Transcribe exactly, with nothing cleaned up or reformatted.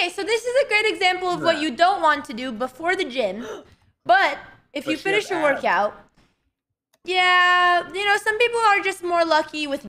Okay, so this is a great example of what you don't want to do before the gym. But if But you she finish has your abs. workout, yeah, you know, some people are just more lucky with